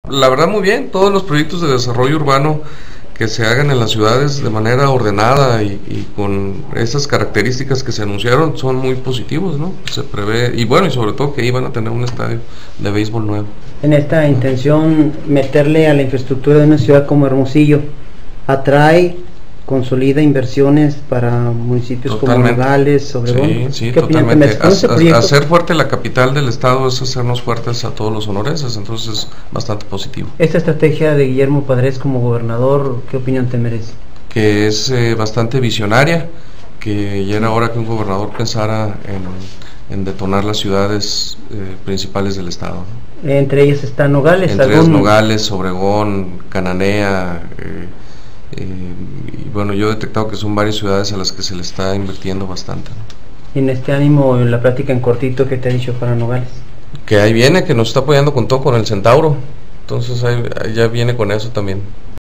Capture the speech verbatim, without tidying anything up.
La verdad muy bien, todos los proyectos de desarrollo urbano que se hagan en las ciudades de manera ordenada y, y con esas características que se anunciaron son muy positivos, ¿no? Se prevé, y bueno, y sobre todo que iban a tener un estadio de béisbol nuevo. En esta intención, meterle a la infraestructura de una ciudad como Hermosillo, atrae, consolida inversiones para municipios Totalmente. como Nogales, Obregón. Sí, sí, ¿Qué opinión totalmente. te merece? ¿Con ese Hacer fuerte la capital del estado es hacernos fuertes a todos los sonorenses, entonces es bastante positivo. Esta estrategia de Guillermo Padres como gobernador, ¿qué opinión te merece? Que es eh, bastante visionaria, que ya era hora que un gobernador pensara en, en detonar las ciudades eh, principales del estado. Entre ellas está Nogales. Entre ellas Nogales, Obregón, Cananea, eh, eh, y bueno, yo he detectado que son varias ciudades a las que se le está invirtiendo bastante, ¿no? En este ánimo, la plática en cortito que te ha dicho para Nogales. Que ahí viene, que nos está apoyando con todo, con el Centauro, entonces ahí, ahí ya viene con eso también.